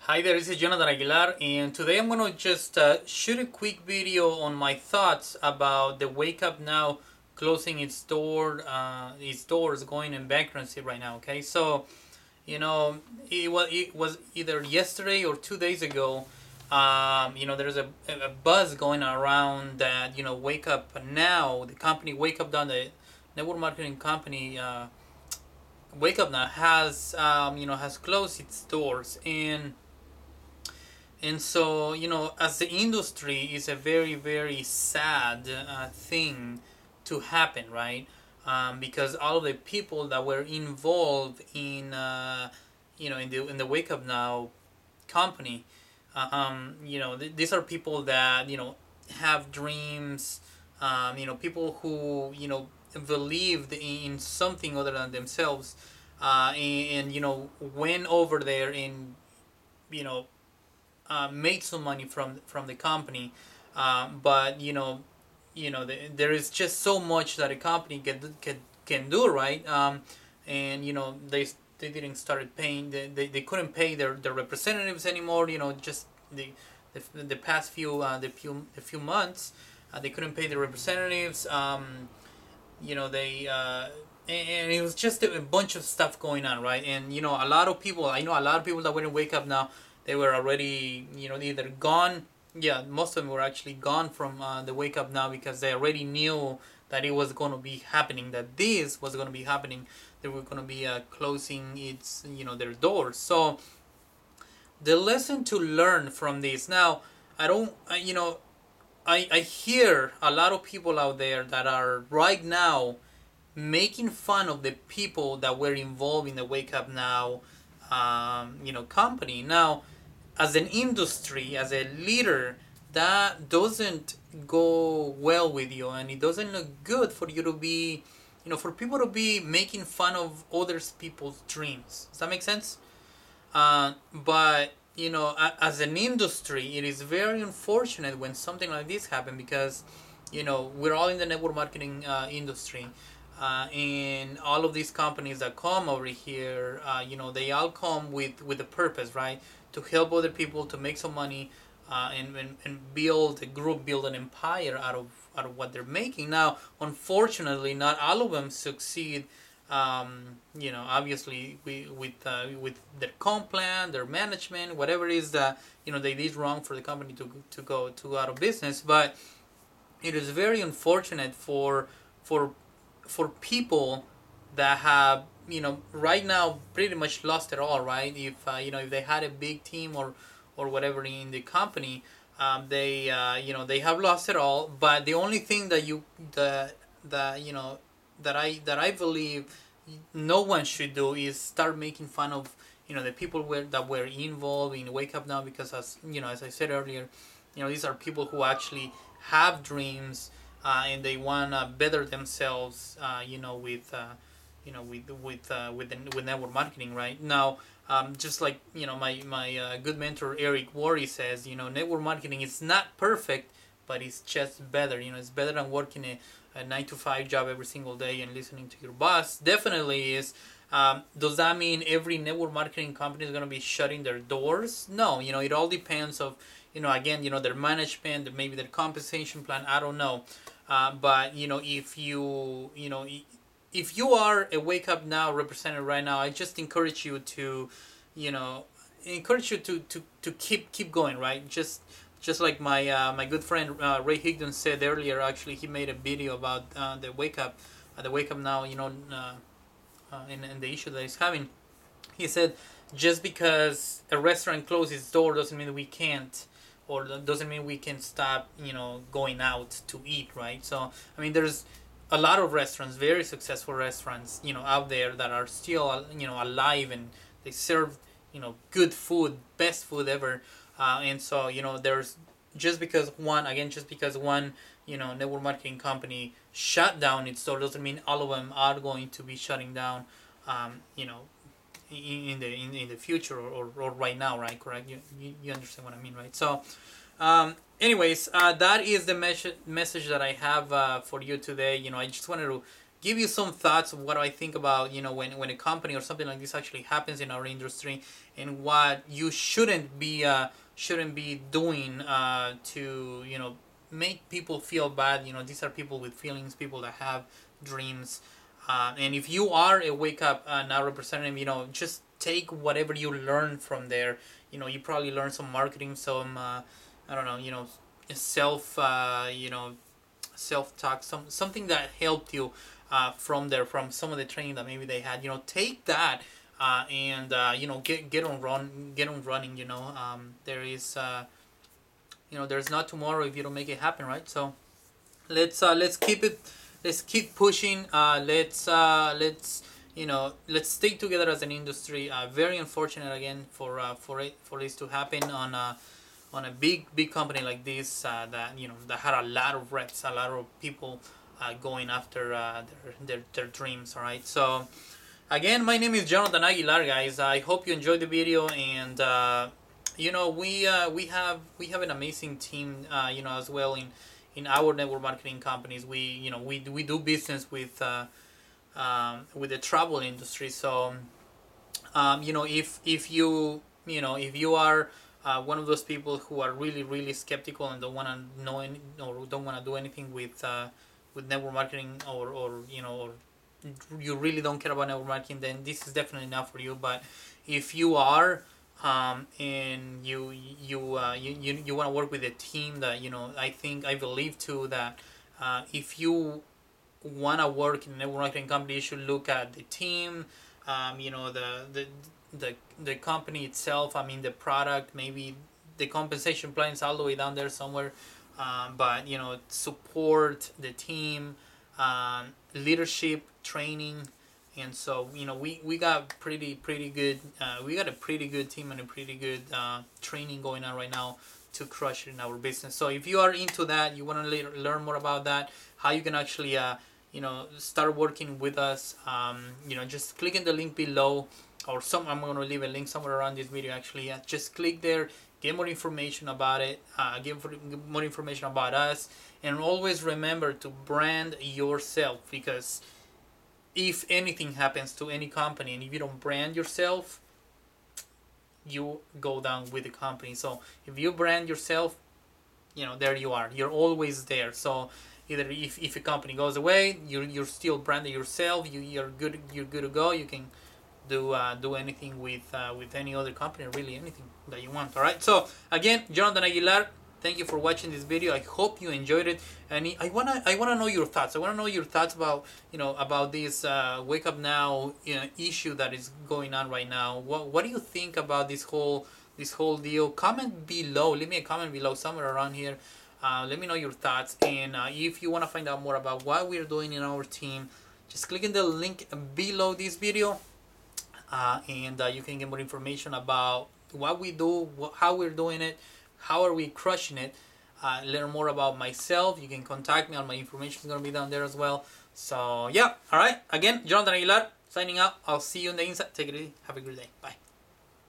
Hi there, this is Jonathan Aguilar, and today I'm going to just shoot a quick video on my thoughts about the Wake Up Now closing its doors, going in bankruptcy right now. Okay, so it was either yesterday or 2 days ago. There's a buzz going around that Wake Up Now, the company Wake Up Now, the network marketing company. Wake Up Now has closed its doors, and so, as the industry is a very, very sad thing to happen, right? Because all of the people that were involved in the Wake Up Now company, these are people that have dreams, people who believed in something other than themselves, and went over there and you know made some money from the company, but there is just so much that a company can do, right? And they didn't started paying, they couldn't pay their representatives anymore. Just the past few months, they couldn't pay the representatives. They and it was just a bunch of stuff going on, right? And a lot of people, I know a lot of people that wouldn't Wake Up Now, they were already either gone. Yeah, most of them were actually gone from the Wake Up Now, because they already knew that it was going to be happening, that this was going to be happening. They were going to be closing their doors. So the lesson to learn from this now, I don't I hear a lot of people out there that are right now making fun of the people that were involved in the Wake Up Now, company. Now, as an industry, as a leader, that doesn't go well with you, and it doesn't look good for you to be, for people to be making fun of others people's dreams. Does that make sense? But as an industry, it is very unfortunate when something like this happens, because we're all in the network marketing industry, and all of these companies that come over here, they all come with a purpose, right? To help other people to make some money, and build a group, build an empire out of what they're making. Now, unfortunately, not all of them succeed. Obviously, with their comp plan, their management, whatever it is that they did wrong for the company to go out of business. But it is very unfortunate for for people that have right now pretty much lost it all, right? If they had a big team or whatever in the company, they have lost it all. But the only thing that I believe no one should do is start making fun of the people that were involved in Wake Up Now, because as I said earlier, these are people who actually have dreams, and they wanna better themselves, with network marketing right now. Just like my good mentor Eric Worre says, network marketing is not perfect, but it's just better. It's better than working a 9 to 5 job every single day and listening to your boss. Definitely is. Does that mean every network marketing company is going to be shutting their doors? No. It all depends of again their management, maybe their compensation plan. I don't know. But if you are a Wake Up Now representative right now, I just encourage you to you know to keep going, right? Just like my good friend Ray Higdon said earlier. Actually, he made a video about the Wake Up Now, and the issue that he's having. He said, just because a restaurant closes its door doesn't mean we can't, or doesn't mean we can stop, going out to eat, right? So, I mean, there's a lot of restaurants, very successful restaurants, out there that are still, alive, and they serve, good food, best food ever. And so, there's just because one, network marketing company shut down its door doesn't mean all of them are going to be shutting down, um, you know, in the future, or right now, right? Correct? You understand what I mean, right? So, anyways, that is the message that I have for you today. I just wanted to give you some thoughts of what I think about, when a company or something like this actually happens in our industry, and what you shouldn't be doing to make people feel bad. These are people with feelings, people that have dreams. And if you are a Wake Up Now representative, just take whatever you learn from there. You probably learn some marketing, some I don't know, self self talk, something that helped you from there, from some of the training that maybe they had. Take that and get on running. There is there's not tomorrow if you don't make it happen, right? So let's keep it, let's keep pushing. Let's stick together as an industry. Very unfortunate again for this to happen on a big company like this, that had a lot of reps, a lot of people going after their dreams. All right, so again, my name is Jonathan Aguilar, guys. I hope you enjoyed the video, and we have an amazing team, as well in our network marketing companies. We do business with the travel industry. So if you are one of those people who are really skeptical and don't want to know or don't want to do anything with network marketing, or you really don't care about network marketing, then this is definitely not for you. But if you are, and you want to work with a team that I believe too that if you want to work in a network marketing company, you should look at the team, the company itself. I mean, the product, maybe the compensation plan is all the way down there somewhere. But support the team, leadership, training. And so we got pretty good. We got a pretty good team and a pretty good training going on right now to crush it in our business. So if you are into that, you want to learn more about that, how you can actually start working with us, just click in the link below, or I'm going to leave a link somewhere around this video actually. Just click there, get more information about it, get more information about us, and always remember to brand yourself, because if anything happens to any company and if you don't brand yourself, you go down with the company. So if you brand yourself, there you are, you're always there. So either if a company goes away, you're still branded yourself, you're good to go. You can do anything with any other company, really anything that you want. All right, so again, Jonathan Aguilar, thank you for watching this video. I hope you enjoyed it, and I wanna know your thoughts. I wanna know your thoughts about about this Wake Up Now issue that is going on right now. What do you think about this whole deal? Comment below. Leave me a comment below somewhere around here. Let me know your thoughts, and if you want to find out more about what we're doing in our team, just click in the link below this video, and you can get more information about what we do, how we're doing it, how are we crushing it. Learn more about myself. You can contact me. All my information is going to be down there as well. So yeah, all right, again, Jonathan Aguilar signing out. I'll see you on the inside. Take it easy. Have a good day. Bye.